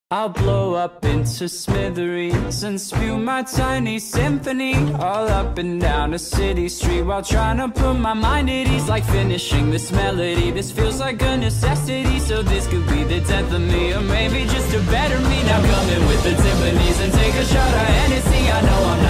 I'll blow up into smithereens and spew my tiny symphony all up and down a city street while trying to put my mind at ease. Like finishing this melody, this feels like a necessity. So this could be the death of me, or maybe just a better me. Now come in with the timpanis and take a shot of Hennessy. I know I'm not